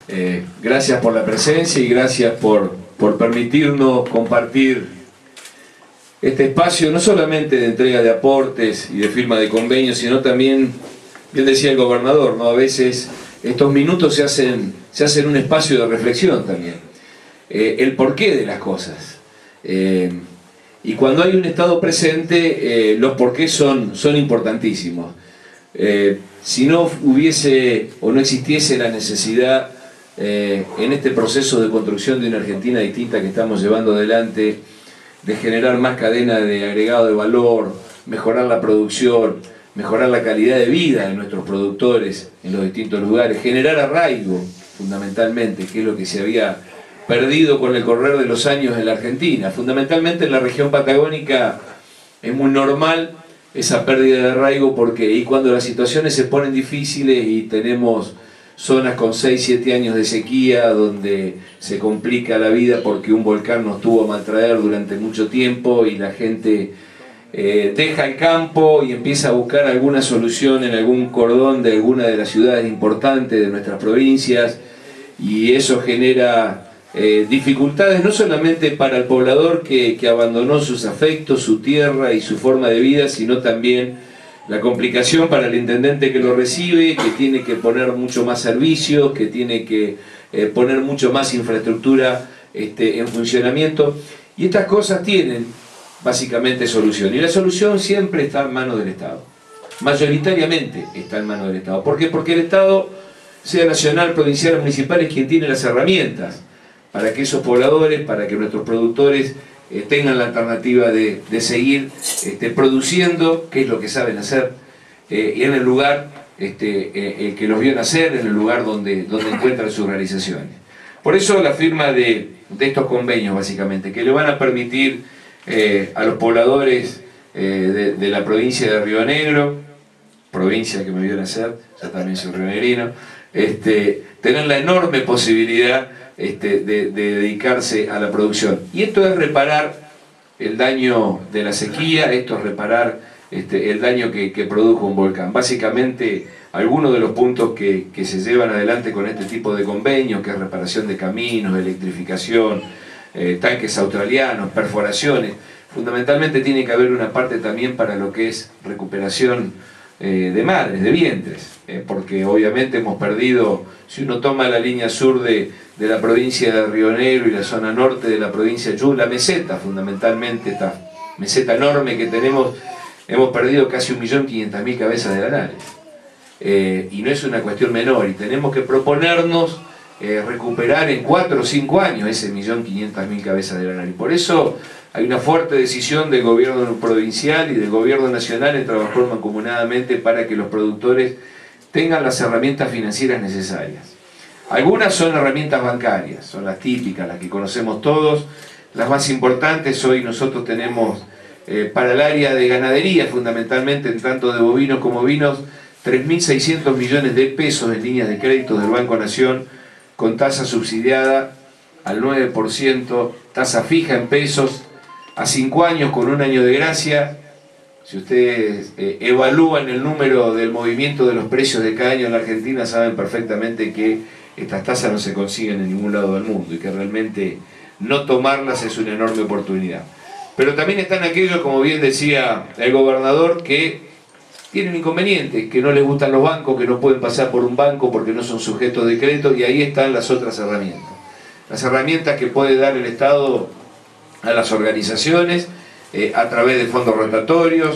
Gracias por la presencia y gracias por permitirnos compartir este espacio, no solamente de entrega de aportes y de firma de convenios, sino también, bien decía el gobernador, ¿no? A veces estos minutos se hacen un espacio de reflexión también, el porqué de las cosas. Y cuando hay un Estado presente, los porqués son importantísimos. Si no hubiese o no existiese la necesidad en este proceso de construcción de una Argentina distinta que estamos llevando adelante, de generar más cadena de agregado de valor, mejorar la producción, mejorar la calidad de vida de nuestros productores en los distintos lugares, generar arraigo fundamentalmente, que es lo que se había perdido con el correr de los años en la Argentina. Fundamentalmente en la región patagónica es muy normal esa pérdida de arraigo porque cuando las situaciones se ponen difíciles y tenemos zonas con 6-7 años de sequía donde se complica la vida porque un volcán nos tuvo a maltraer durante mucho tiempo y la gente deja el campo y empieza a buscar alguna solución en algún cordón de alguna de las ciudades importantes de nuestras provincias, y eso genera dificultades no solamente para el poblador que abandonó sus afectos, su tierra y su forma de vida, sino también la complicación para el intendente que lo recibe, que tiene que poner mucho más servicios, que tiene que poner mucho más infraestructura en funcionamiento. Y estas cosas tienen básicamente solución. Y la solución siempre está en manos del Estado. Mayoritariamente está en manos del Estado. ¿Por qué? Porque el Estado, sea nacional, provincial o municipal, es quien tiene las herramientas para que esos pobladores, para que nuestros productores tengan la alternativa de seguir produciendo, que es lo que saben hacer, y en el lugar el que los vio nacer, en el lugar donde encuentran sus realizaciones. Por eso la firma de estos convenios, básicamente, que le van a permitir a los pobladores de la provincia de Río Negro, provincia que me vio nacer, yo también soy rionegrino, tener la enorme posibilidad de dedicarse a la producción. Y esto es reparar el daño de la sequía, esto es reparar el daño que produjo un volcán. Básicamente, algunos de los puntos que se llevan adelante con este tipo de convenios, que es reparación de caminos, electrificación, tanques australianos, perforaciones, fundamentalmente tiene que haber una parte también para lo que es recuperación de madres, de vientres, porque obviamente hemos perdido, si uno toma la línea sur de la provincia de Río Negro y la zona norte de la provincia de Chubut, la meseta fundamentalmente, esta meseta enorme que tenemos, hemos perdido casi 1.500.000 cabezas de lanares, y no es una cuestión menor, y tenemos que proponernos recuperar en 4 o 5 años ese 1.500.000 cabezas de lanares. Y por eso hay una fuerte decisión del gobierno provincial y del gobierno nacional en trabajar mancomunadamente para que los productores tengan las herramientas financieras necesarias. Algunas son herramientas bancarias, son las típicas, las que conocemos todos. Las más importantes hoy nosotros tenemos para el área de ganadería, fundamentalmente en tanto de bovinos como ovinos, 3.600 millones de pesos en líneas de crédito del Banco Nación con tasa subsidiada al 9%, tasa fija en pesos, a 5 años con 1 año de gracia. Si ustedes evalúan el número del movimiento de los precios de cada año en la Argentina, saben perfectamente que estas tasas no se consiguen en ningún lado del mundo y que realmente no tomarlas es una enorme oportunidad. Pero también están aquellos, como bien decía el gobernador, que tienen inconvenientes, que no les gustan los bancos, que no pueden pasar por un banco porque no son sujetos de crédito, y ahí están las otras herramientas. Las herramientas que puede dar el Estado a las organizaciones a través de fondos rotatorios,